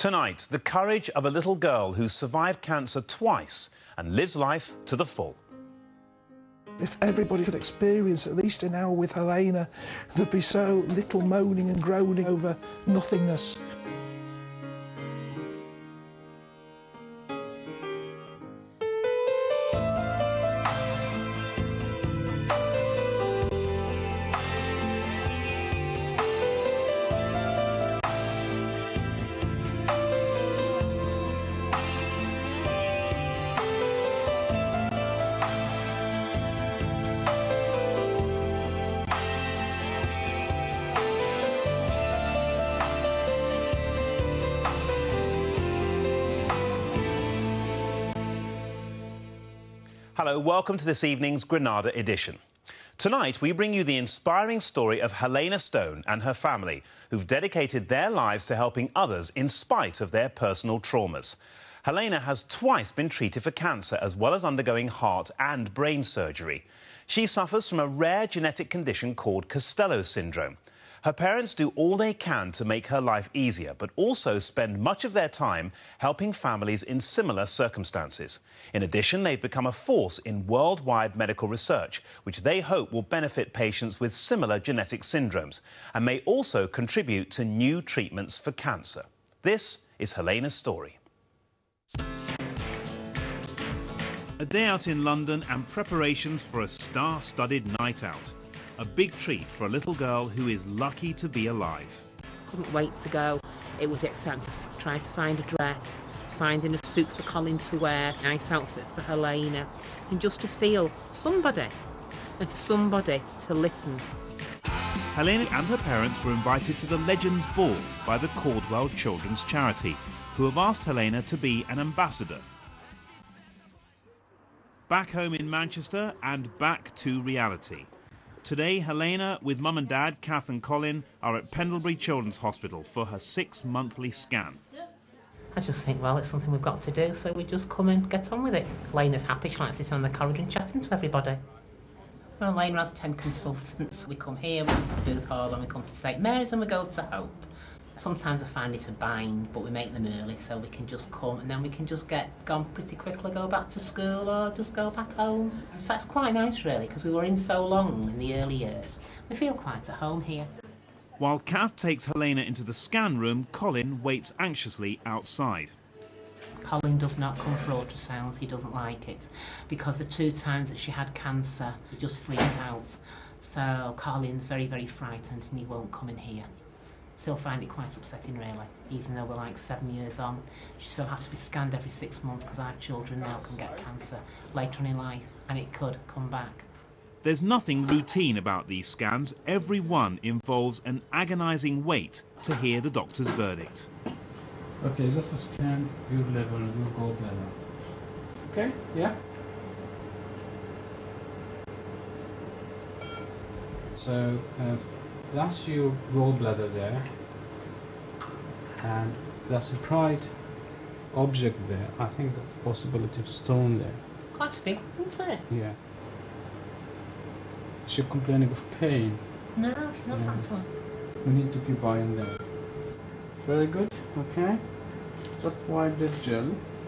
Tonight, the courage of a little girl who survived cancer twice and lives life to the full. If everybody could experience at least an hour with Helaina, there'd be so little moaning and groaning over nothingness. Hello, welcome to this evening's Granada edition. Tonight, we bring you the inspiring story of Helaina Stone and her family, who've dedicated their lives to helping others in spite of their personal traumas. Helaina has twice been treated for cancer, as well as undergoing heart and brain surgery. She suffers from a rare genetic condition called Costello Syndrome. Her parents do all they can to make her life easier, but also spend much of their time helping families in similar circumstances. In addition, they've become a force in worldwide medical research, which they hope will benefit patients with similar genetic syndromes and may also contribute to new treatments for cancer. This is Helaina's story. A day out in London and preparations for a star-studded night out. A big treat for a little girl who is lucky to be alive. Couldn't wait to go. It was exciting to try to find a dress, finding a suit for Colin to wear, a nice outfit for Helaina, and just to feel somebody, and for somebody to listen. Helaina and her parents were invited to the Legends Ball by the Caldwell Children's Charity, who have asked Helaina to be an ambassador. Back home in Manchester and back to reality. Today, Helaina, with Mum and Dad, Kath and Colin, are at Pendlebury Children's Hospital for her 6-monthly scan. I just think, well, it's something we've got to do, so we just come and get on with it. Helaina's happy, she likes sitting on the corridor and chatting to everybody. Well, Helaina has 10 consultants. We come here, we come to Booth Hall, and we come to St Mary's, and we go to Hope. Sometimes I find it a bind, but we make them early so we can just come and then we can just get gone pretty quickly, go back to school or just go back home. In fact, it's quite nice really, because we were in so long in the early years. We feel quite at home here. While Kath takes Helaina into the scan room, Colin waits anxiously outside. Colin does not come for ultrasounds, he doesn't like it, because the 2 times that she had cancer, he just freaked out. So Colin's very, very frightened and he won't come in here. Still find it quite upsetting really, even though we're like 7 years on. She still has to be scanned every 6 months because our children now can get cancer later on in life and it could come back. There's nothing routine about these scans. Every one involves an agonising wait to hear the doctor's verdict. Okay, just a scan your level, your gallbladder. Okay, yeah? So, that's your gallbladder there, and that's a bright object there. I think that's a possibility of stone there. Quite a big one, isn't it? Yeah. Is she complaining of pain? No, she's not actually. We need to keep eye on them. Very good, okay. Just wipe this gel.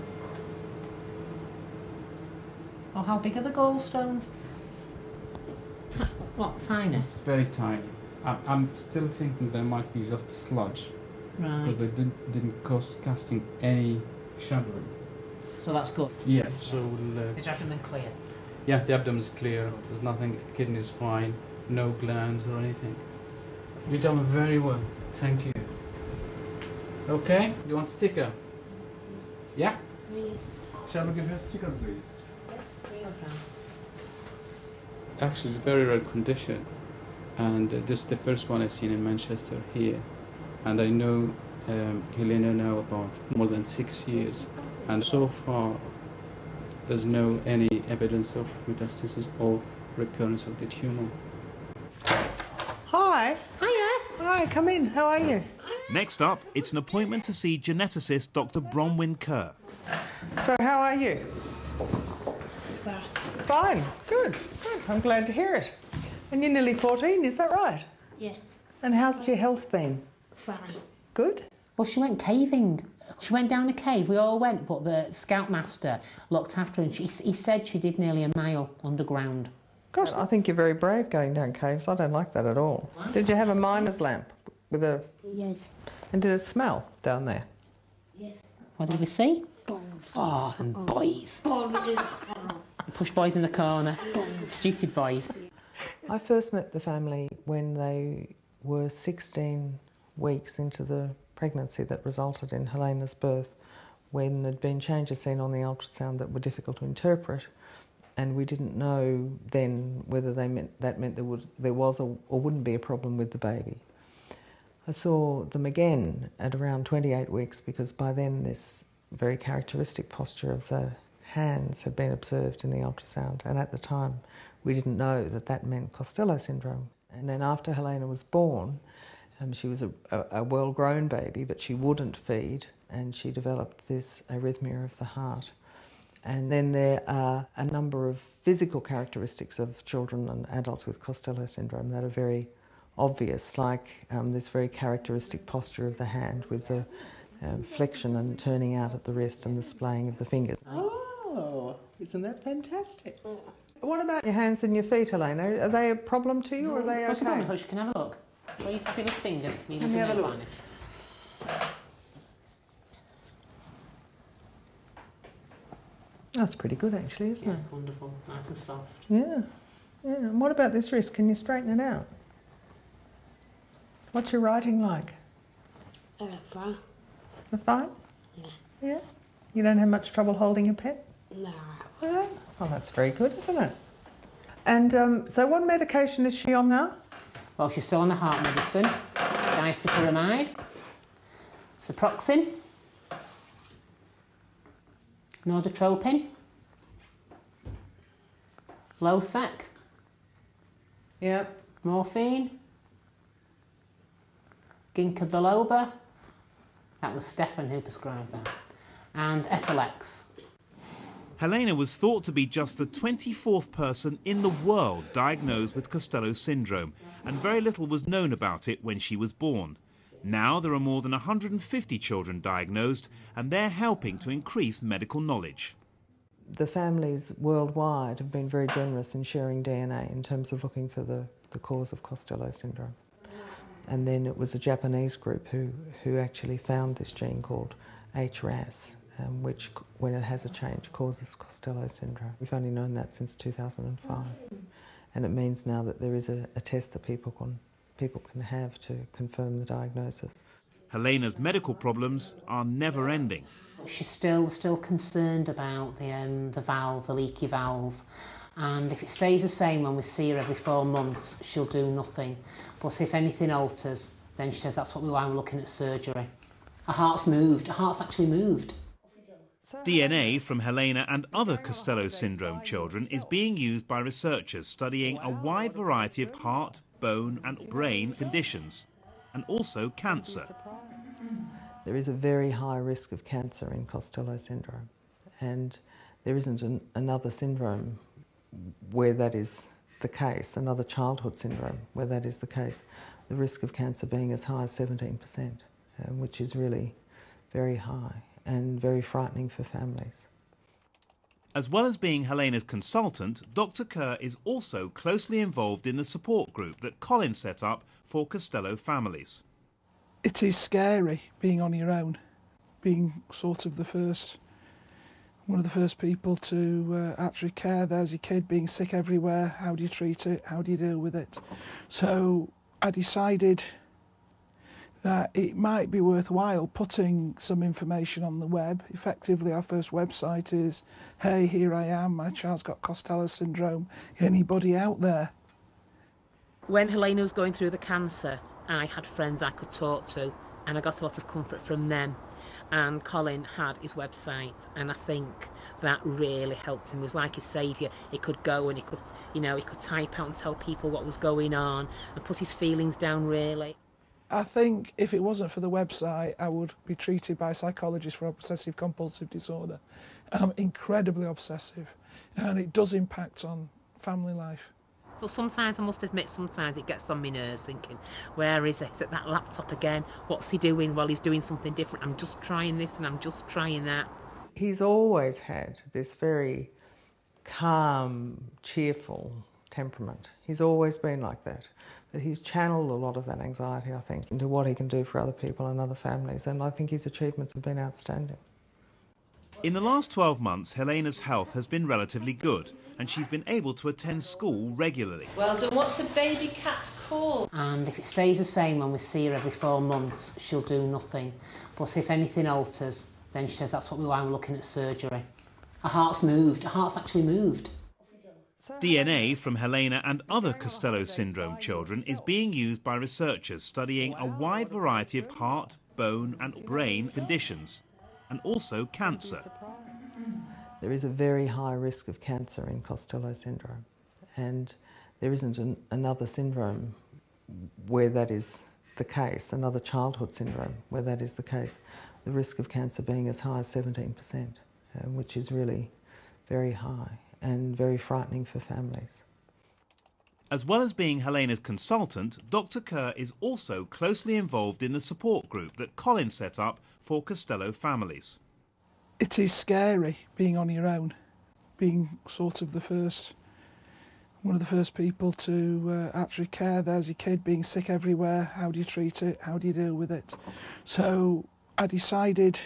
Oh, how big are the gallstones? What, tiny? It's very tiny. I'm still thinking there might be just a sludge. Right. Because they didn't casting any shuddering. So that's good. Yeah, so we'll... Is your abdomen clear? Yeah, the abdomen is clear. There's nothing, the kidney is fine. No glands or anything. You've done very well. Thank you. Okay, you want sticker? Yeah? Please. Shall we give her a sticker, please? Okay. Actually, it's a very rare condition. And this is the first one I've seen in Manchester here. And I know Helaina now about more than 6 years. And so far, there's no any evidence of metastasis or recurrence of the tumor. Hi. Hiya. Hi, come in. How are you? Next up, it's an appointment to see geneticist Dr. Bronwyn Kerr. So how are you? Fine. Good. Good. I'm glad to hear it. And you're nearly 14, is that right? Yes. And how's your health been? Fine. Good? Well, she went caving She went down a cave, we all went, but the scoutmaster looked after her and he said she did nearly a mile underground. Gosh, I think you're very brave going down caves. I don't like that at all. Did you have a miner's lamp with a... Yes. And did it smell down there? Yes. What did we see? Boys. Oh, and boys. Push boys in the corner. Stupid boys. I first met the family when they were 16 weeks into the pregnancy that resulted in Heleina's birth, when there'd been changes seen on the ultrasound that were difficult to interpret, and we didn't know then whether that meant there was or wouldn't be a problem with the baby. I saw them again at around 28 weeks because by then this very characteristic posture of the hands had been observed in the ultrasound, and at the time we didn't know that that meant Costello Syndrome. And then after Helaina was born, she was a well-grown baby, but she wouldn't feed, and she developed this arrhythmia of the heart. And then there are a number of physical characteristics of children and adults with Costello Syndrome that are very obvious, like this very characteristic posture of the hand with the flexion and turning out at the wrist and the splaying of the fingers. Oh, isn't that fantastic? What about your hands and your feet, Helaina? Are they a problem to you or are they okay? What's the problem? So you can have a look. Where are your fabulous fingers? Let me have a look. That's pretty good actually, isn't it? Wonderful, nice and soft. Yeah, yeah. And what about this wrist? Can you straighten it out? What's your writing like? Fine. Fine? Yeah. Yeah? You don't have much trouble holding a pen? No. Yeah? Well, that's very good, isn't it? And so what medication is she on now? Well, she's still on the heart medicine. Dicycloramide, Ciproxin, Norditropin, Losec, Yeah. morphine, ginkgo biloba. That was Stefan who prescribed that. And Ethylex. Helaina was thought to be just the 24th person in the world diagnosed with Costello Syndrome, and very little was known about it when she was born. Now there are more than 150 children diagnosed, and they're helping to increase medical knowledge. The families worldwide have been very generous in sharing DNA in terms of looking for the cause of Costello Syndrome. And then it was a Japanese group who actually found this gene called HRAS, which, when it has a change, causes Costello Syndrome. We've only known that since 2005. And it means now that there is a test that people can have to confirm the diagnosis. Heleina's medical problems are never-ending. She's still concerned about the valve, the leaky valve. And if it stays the same when we see her every 4 months, she'll do nothing. But if anything alters, then she says that's why we're looking at surgery. Her heart's moved. Her heart's actually moved. DNA from Helaina and other Costello Syndrome children is being used by researchers studying a wide variety of heart, bone and brain conditions, and also cancer. There is a very high risk of cancer in Costello Syndrome, and there isn't another syndrome where that is the case, another childhood syndrome where that is the case, the risk of cancer being as high as 17%, which is really very high and very frightening for families. As well as being Heleina's consultant, Dr. Kerr is also closely involved in the support group that Colin set up for Costello families. It is scary being on your own, being sort of one of the first people to actually care. There's your kid being sick everywhere. How do you treat it? How do you deal with it? So I decided that it might be worthwhile putting some information on the web. Effectively, our first website is, hey, here I am, my child's got Costello Syndrome. Anybody out there? When Helaina was going through the cancer, I had friends I could talk to, and I got a lot of comfort from them. And Colin had his website, and I think that really helped him. It was like his saviour. He could go and he could type out and tell people what was going on and put his feelings down, really. I think if it wasn't for the website, I would be treated by a psychologist for obsessive compulsive disorder. I'm incredibly obsessive, and it does impact on family life. But sometimes, I must admit, sometimes it gets on my nerves thinking, where is it? Is it that laptop again? What's he doing? Well, he's doing something different. I'm just trying this and I'm just trying that. He's always had this very calm, cheerful temperament. He's always been like that. But he's channeled a lot of that anxiety, I think, into what he can do for other people and other families, and I think his achievements have been outstanding. In the last 12 months, Helaina's health has been relatively good, and she's been able to attend school regularly. Well done. What's a baby cat called? And if it stays the same when we see her every 4 months, she'll do nothing. But if anything alters, then she says that's why we're looking at surgery. Her heart's moved. Her heart's actually moved. DNA from Helaina and other Costello Syndrome children is being used by researchers studying a wide variety of heart, bone and brain conditions, and also cancer. There is a very high risk of cancer in Costello Syndrome, and there isn't another syndrome where that is the case, another childhood syndrome where that is the case, the risk of cancer being as high as 17%, which is really very high and very frightening for families. As well as being Helaina's consultant, Dr. Kerr is also closely involved in the support group that Colin set up for Costello families. It is scary being on your own, being sort of one of the first people to actually care. There's your kid being sick everywhere. How do you treat it? How do you deal with it? So I decided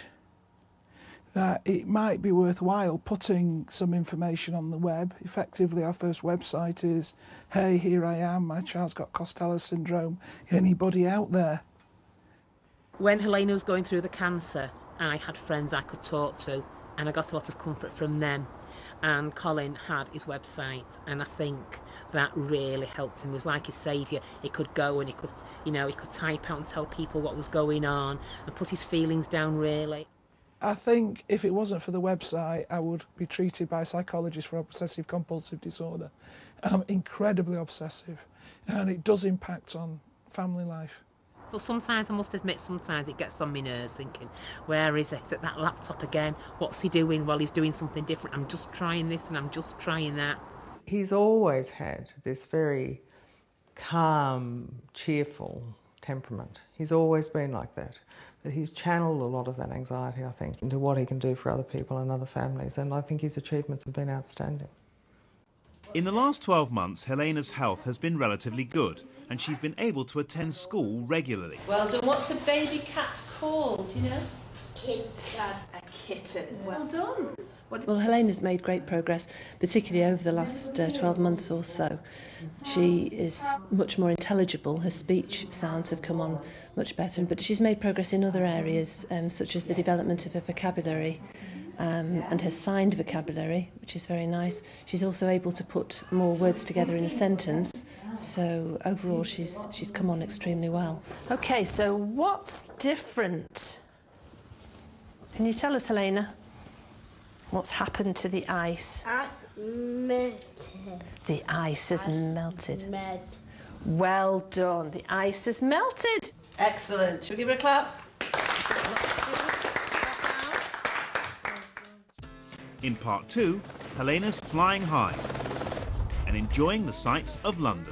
that it might be worthwhile putting some information on the web. Effectively, our first website is, hey, here I am, my child's got Costello Syndrome. Anybody out there? When Helaina was going through the cancer, I had friends I could talk to, and I got a lot of comfort from them. And Colin had his website, and I think that really helped him. It was like his saviour. He could go and he could, he could type out and tell people what was going on and put his feelings down, really. I think if it wasn't for the website, I would be treated by a psychologist for obsessive compulsive disorder. I'm incredibly obsessive, and it does impact on family life. But sometimes, I must admit, sometimes it gets on my nerves thinking, where is it? Is it that laptop again? What's he doing? Well, he's doing something different. I'm just trying this and I'm just trying that. He's always had this very calm, cheerful temperament. He's always been like that. But he's channeled a lot of that anxiety, I think, into what he can do for other people and other families, and I think his achievements have been outstanding. In the last 12 months, Helaina's health has been relatively good, and she's been able to attend school regularly. Well done. What's a baby cat called, do you know? Kitten. A kitten. Well done. Well, Helaina's made great progress, particularly over the last 12 months or so. She is much more intelligible. Her speech sounds have come on much better, but she's made progress in other areas, such as the development of her vocabulary and her signed vocabulary, which is very nice. She's also able to put more words together in a sentence, so overall she's come on extremely well. OK, so what's different? Can you tell us, Helaina? What's happened to the ice? Ice melted. The ice has melted. Melt. Well done. The ice has melted. Excellent. Shall we give her a clap? In part 2, Helaina's flying high and enjoying the sights of London.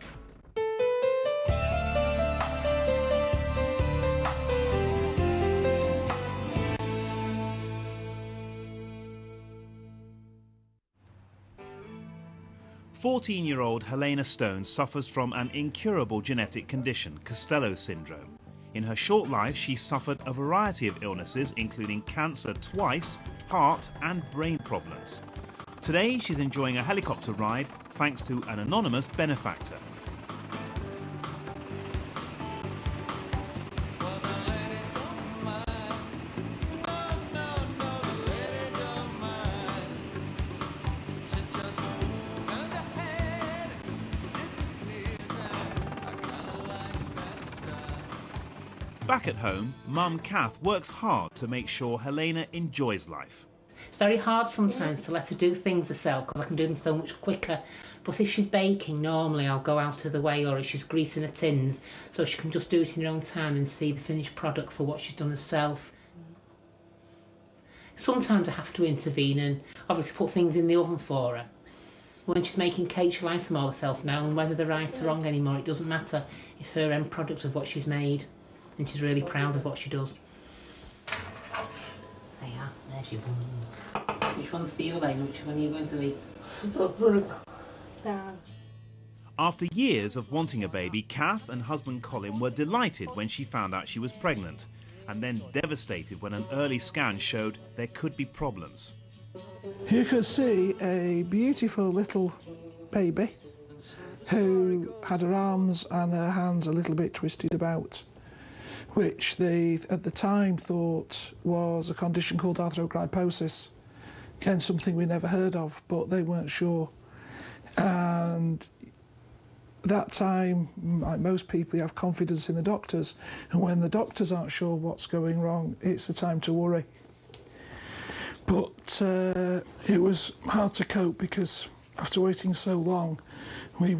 "14-year-old Helaina Stone suffers from an incurable genetic condition, Costello Syndrome. In her short life, she suffered a variety of illnesses, including cancer twice, heart and brain problems. Today, she's enjoying a helicopter ride thanks to an anonymous benefactor. Back at home, Mum Kath works hard to make sure Helaina enjoys life. It's very hard sometimes to let her do things herself because I can do them so much quicker. But if she's baking, normally I'll go out of the way, or if she's greasing her tins, so she can just do it in her own time and see the finished product for what she's done herself. Sometimes I have to intervene and obviously put things in the oven for her. When she's making cake, she likes them all herself now, and whether they're right or wrong anymore, it doesn't matter. It's her end product of what she's made, and she's really proud of what she does. There you are, there's your buns. Which one's for you, Helaina? Which one are you going to eat? After years of wanting a baby, Kath and husband Colin were delighted when she found out she was pregnant, and then devastated when an early scan showed there could be problems. You could see a beautiful little baby who had her arms and her hands a little bit twisted about, which they at the time thought was a condition called arthrogryposis. Again, something we never heard of, but they weren't sure. And that time, like most people, you have confidence in the doctors, and when the doctors aren't sure what's going wrong, it's the time to worry. But it was hard to cope because after waiting so long, we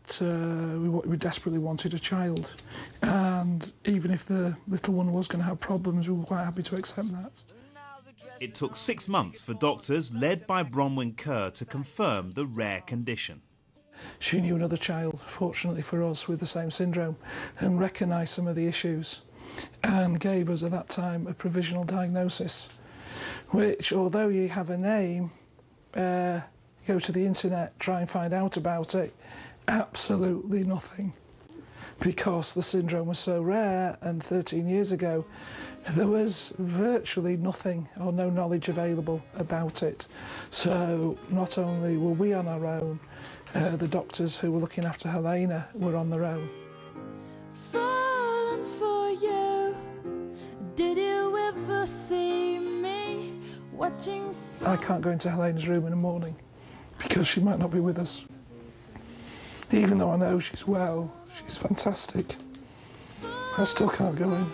desperately wanted a child, and even if the little one was going to have problems, we were quite happy to accept that. It took 6 months for doctors, led by Bronwyn Kerr, to confirm the rare condition. She knew another child, fortunately for us, with the same syndrome, and recognised some of the issues, and gave us at that time a provisional diagnosis, which, although you have a name, go to the internet, try and find out about it, absolutely nothing, because the syndrome was so rare, and 13 years ago there was virtually nothing or no knowledge available about it. So not only were we on our own, the doctors who were looking after Helaina were on their own. Falling for you, did you ever see me watching? I can't go into Helaina's room in the morning because she might not be with us. Even though I know she's well, she's fantastic, I still can't go in.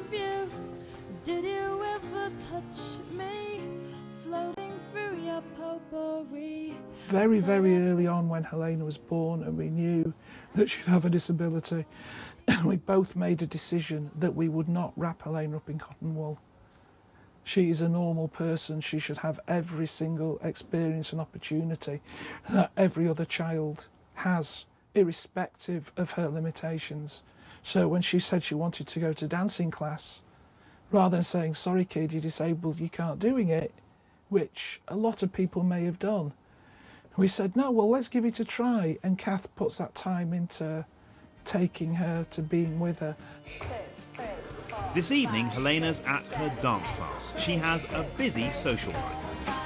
Did you ever touch me, floating through your potpourri? Very, very early on when Helaina was born and we knew that she'd have a disability, we both made a decision that we would not wrap Helaina up in cotton wool. She is a normal person. She should have every single experience and opportunity that every other child has, irrespective of her limitations. So when she said she wanted to go to dancing class, rather than saying, sorry kid, you're disabled, you can't doing it, which a lot of people may have done, we said, no, well, let's give it a try. And Kath puts that time into taking her to being with her. 2, 3, 4, This evening, Helena's at her dance class. She has a busy social life.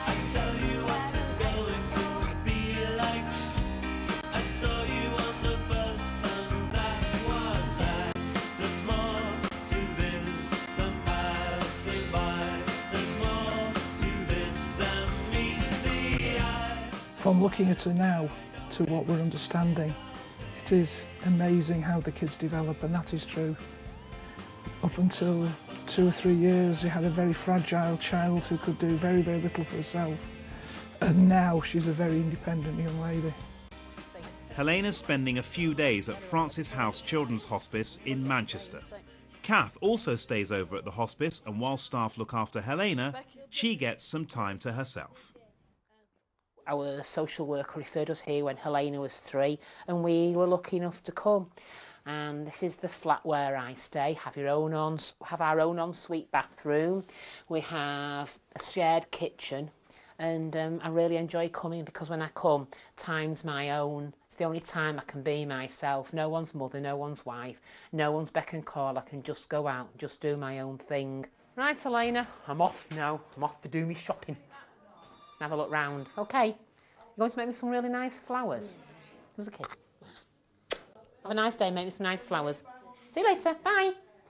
From looking at her now to what we're understanding, it is amazing how the kids develop, and that is true. Up until 2 or 3 years, she had a very fragile child who could do very, very little for herself. And now she's a very independent young lady. Helena's spending a few days at Francis House Children's Hospice in Manchester. Kath also stays over at the hospice, and while staff look after Helaina, she gets some time to herself. Our social worker referred us here when Helaina was 3, and we were lucky enough to come. And this is the flat where I stay. Have our own ensuite bathroom. We have a shared kitchen, and I really enjoy coming because when I come, time's my own. It's the only time I can be myself. No one's mother, no one's wife, no one's beck and call. I can just go out and just do my own thing. Right, Helaina, I'm off now. I'm off to do me shopping. Have a look round. Okay, you're going to make me some really nice flowers. Give us a kiss. Have a nice day, make me some nice flowers. See you later, bye.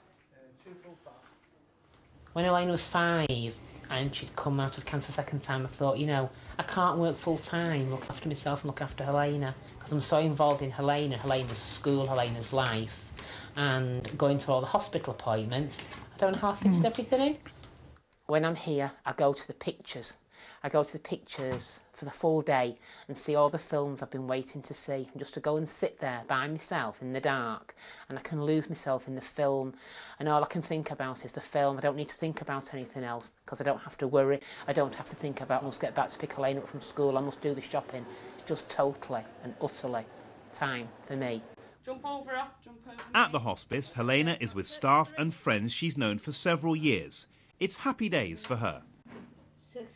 When Helaina was 5 and she'd come out of cancer second time, I thought, you know, I can't work full time, look after myself and look after Helaina, because I'm so involved in Heleina's school, Heleina's life, and going to all the hospital appointments. I don't know how I fitted everything in. When I'm here, I go to the pictures, I go to the pictures for the full day and see all the films I've been waiting to see, and just to go and sit there by myself in the dark, and I can lose myself in the film, and all I can think about is the film. I don't need to think about anything else because I don't have to worry. I don't have to think about I must get back to pick Helaina up from school, I must do the shopping. It's just totally and utterly time for me. Jump over her, jump over. At the hospice, Helaina is with staff and friends she's known for several years. It's happy days for her. 6.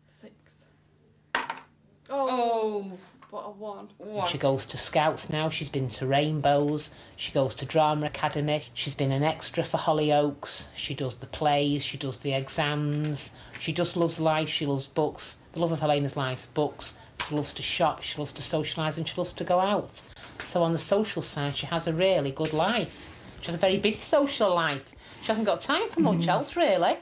Oh, what a one. She goes to Scouts now, she's been to Rainbows, she goes to Drama Academy, she's been an extra for Hollyoaks, she does the plays, she does the exams, she just loves life, she loves books. The love of Helaina's life is books. She loves to shop, she loves to socialise, and she loves to go out. So on the social side, she has a really good life. She has a very busy social life. She hasn't got time for much else, really.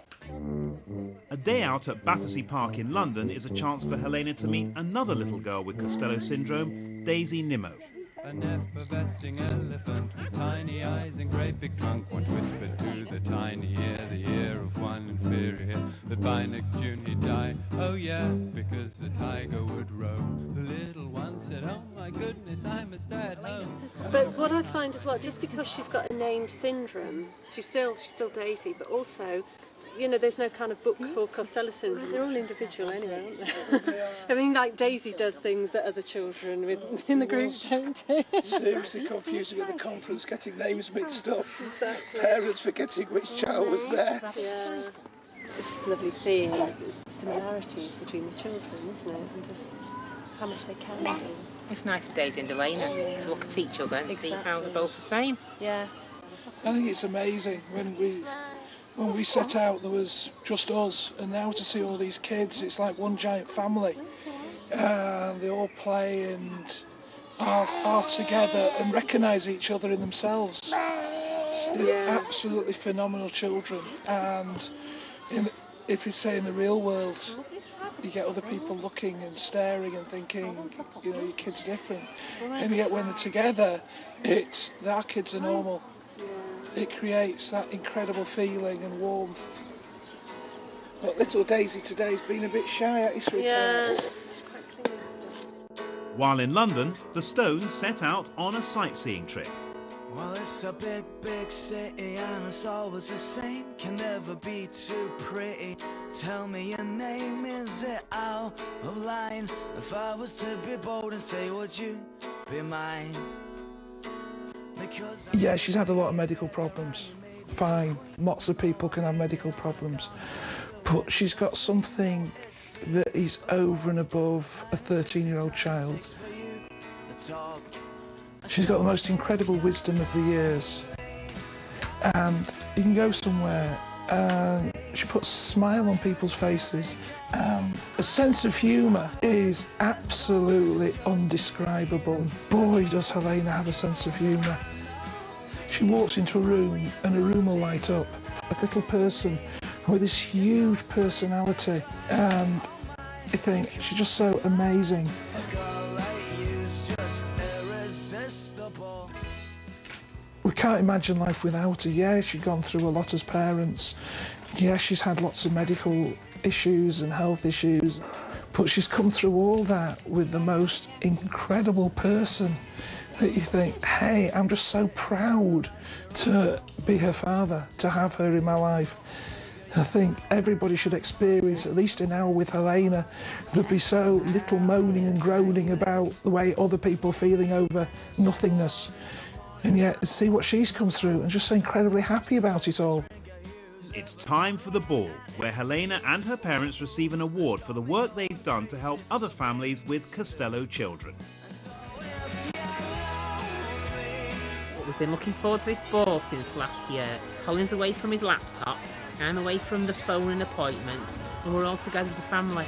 A day out at Battersea Park in London is a chance for Helaina to meet another little girl with Costello Syndrome, Daisy Nimmo. An effervescing elephant with tiny eyes and great big trunk once whispered to the tiny ear, the ear of one inferior, that by next June he'd die. Oh yeah, because the tiger would roam. The little one said, oh my goodness, I must stay at home. But what I find as well, just because she's got a named syndrome, she's still Daisy, but also, you know, there's no kind of book for Costello Syndrome. They're all individual anyway, aren't they? I mean, like Daisy does things that other children in the group don't do. Seriously confusing at the conference, getting names mixed up. Exactly. Parents forgetting which child was theirs. Yeah. It's just lovely seeing the similarities between the children, isn't it? And just how much they can do. It's nice for Daisy and Helaina to look at each other and see how they're both the same. Yes. I think it's amazing when we set out there was just us, and now to see all these kids, it's like one giant family. They all play and are together and recognise each other in themselves. They're absolutely phenomenal children, and if you say in the real world, you get other people looking and staring and thinking, you know, your kid's different. And yet when they're together, our kids are normal. It creates that incredible feeling and warmth. But little Daisy today's been a bit shy at his returns. While in London, the Stones set out on a sightseeing trip. Well, it's a big, big city and it's always the same. Can never be too pretty. Tell me your name, is it out of line? If I was to be bold and say, would you be mine? Yeah, she's had a lot of medical problems. Fine, lots of people can have medical problems. But she's got something that is over and above a 13-year-old child. She's got the most incredible wisdom of the years. And you can go somewhere and she puts a smile on people's faces. A sense of humour is absolutely undescribable. Boy, does Helaina have a sense of humour. She walks into a room and a room will light up. A little person with this huge personality, and I think she's just so amazing. We can't imagine life without her. Yeah, she's gone through a lot as parents. Yeah, she's had lots of medical issues and health issues, but she's come through all that with the most incredible person that you think, hey, I'm just so proud to be her father, to have her in my life. I think everybody should experience, at least an hour with Helaina. There'd be so little moaning and groaning about the way other people are feeling over nothingness. And yet, see what she's come through and just so incredibly happy about it all. It's time for the ball, where Helaina and her parents receive an award for the work they've done to help other families with Costello children. We've been looking forward to this ball since last year. Colin's away from his laptop, I'm away from the phone and appointments, and we're all together as a family.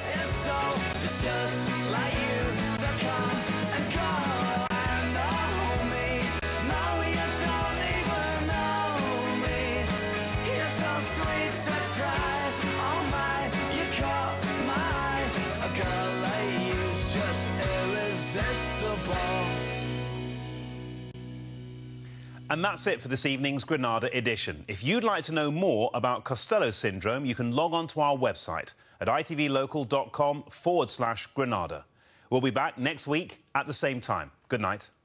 And that's it for this evening's Granada edition. If you'd like to know more about Costello Syndrome, you can log on to our website at itvlocal.com/Granada. We'll be back next week at the same time. Good night.